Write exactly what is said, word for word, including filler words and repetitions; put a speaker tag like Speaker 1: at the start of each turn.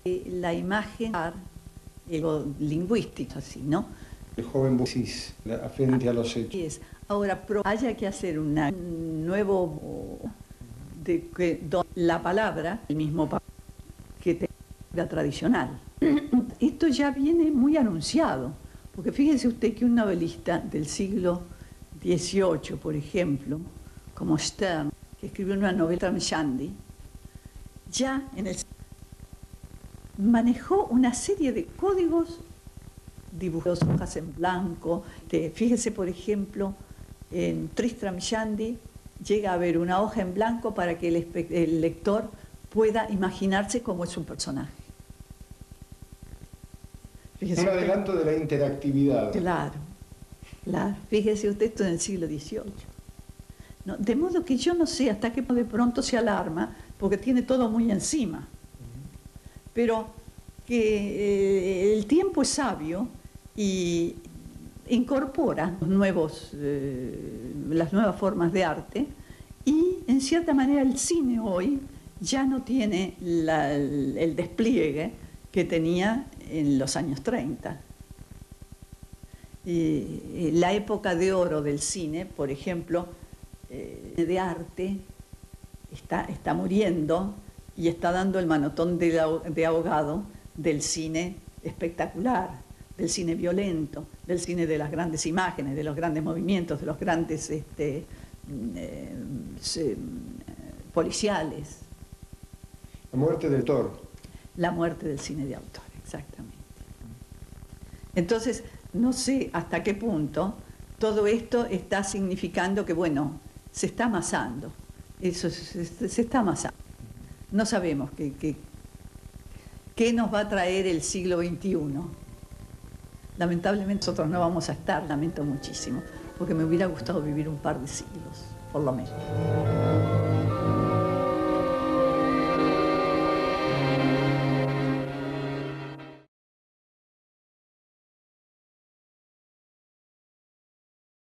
Speaker 1: La imagen, algo lingüístico, así, ¿no?
Speaker 2: El joven Bucis, frente a los hechos.
Speaker 1: Es. Ahora, haya que hacer una, un nuevo, de que la palabra, el mismo papel que te, la tradicional. Esto ya viene muy anunciado, porque fíjese usted que un novelista del siglo dieciocho, por ejemplo, como Stern, que escribió una novela Tramshandy, ya en el manejó una serie de códigos, dibujos, hojas en blanco. Fíjese, por ejemplo, en Tristram Shandy llega a haber una hoja en blanco para que el, el lector pueda imaginarse cómo es un personaje. Fíjese
Speaker 2: un
Speaker 1: usted,
Speaker 2: adelanto de la interactividad.
Speaker 1: Claro, claro. Fíjese usted, esto en el siglo dieciocho. No, de modo que yo no sé hasta qué de pronto se alarma, porque tiene todo muy encima. Pero que eh, el tiempo es sabio y incorpora los nuevos, eh, las nuevas formas de arte, y en cierta manera el cine hoy ya no tiene la, el, el despliegue que tenía en los años treinta. Y la época de oro del cine, por ejemplo, eh, de arte, está, está muriendo y está dando el manotón de, de ahogado del cine espectacular, del cine violento, del cine de las grandes imágenes, de los grandes movimientos, de los grandes este, eh, se, policiales.
Speaker 2: La muerte del autor.
Speaker 1: La muerte del cine de autor, exactamente. Entonces, no sé hasta qué punto todo esto está significando que, bueno, se está amasando. Eso se, se está amasando. No sabemos qué, qué, qué nos va a traer el siglo veintiuno. Lamentablemente nosotros no vamos a estar, lamento muchísimo, porque me hubiera gustado vivir un par de siglos, por lo menos.